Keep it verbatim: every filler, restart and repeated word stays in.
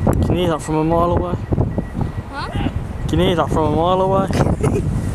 Can you hear that from a mile away? Huh? Can you hear that from a mile away?